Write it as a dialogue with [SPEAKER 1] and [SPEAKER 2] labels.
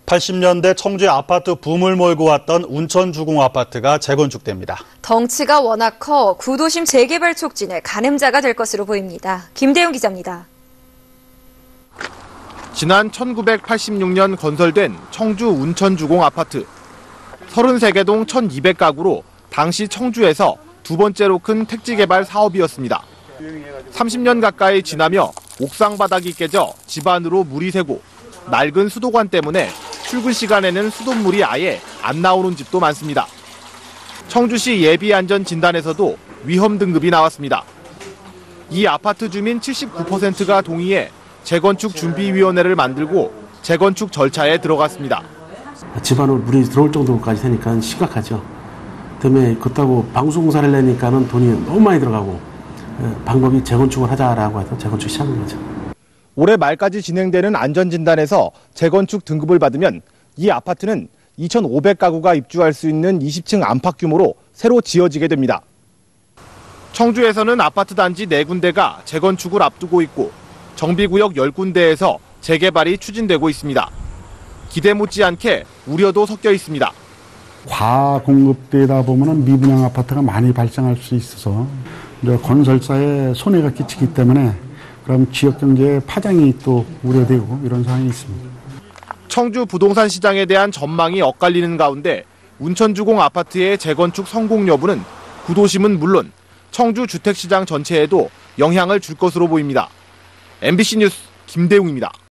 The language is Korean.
[SPEAKER 1] 80년대 청주의 아파트 붐을 몰고 왔던 운천주공 아파트가 재건축됩니다.
[SPEAKER 2] 덩치가 워낙 커 구도심 재개발 촉진의 가늠자가 될 것으로 보입니다. 김대용 기자입니다.
[SPEAKER 3] 지난 1986년 건설된 청주 운천주공 아파트. 33개 동 1,200가구로 당시 청주에서 두 번째로 큰 택지개발 사업이었습니다. 30년 가까이 지나며 옥상 바닥이 깨져 집 안으로 물이 새고 낡은 수도관 때문에 출근 시간에는 수돗물이 아예 안 나오는 집도 많습니다. 청주시 예비안전진단에서도 위험 등급이 나왔습니다. 이 아파트 주민 79%가 동의해 재건축 준비위원회를 만들고 재건축 절차에 들어갔습니다.
[SPEAKER 4] 집 안으로 물이 들어올 정도까지 되니까 심각하죠. 그다음에 그렇다고 방수공사를 내니까는 돈이 너무 많이 들어가고 방법이 재건축을 하자라고 해서 재건축 시작한 거죠.
[SPEAKER 3] 올해 말까지 진행되는 안전진단에서 재건축 등급을 받으면 이 아파트는 2,500가구가 입주할 수 있는 20층 안팎 규모로 새로 지어지게 됩니다. 청주에서는 아파트 단지 4군데가 재건축을 앞두고 있고 정비구역 10군데에서 재개발이 추진되고 있습니다. 기대 못지않게 우려도 섞여 있습니다.
[SPEAKER 5] 과공급되다 보면 미분양 아파트가 많이 발생할 수 있어서 건설사에 손해가 끼치기 때문에 그럼 지역 경제에 파장이 또 우려되고 이런 상황이 있습니다.
[SPEAKER 3] 청주 부동산 시장에 대한 전망이 엇갈리는 가운데 운천주공 아파트의 재건축 성공 여부는 구도심은 물론 청주 주택시장 전체에도 영향을 줄 것으로 보입니다. MBC 뉴스 김대웅입니다.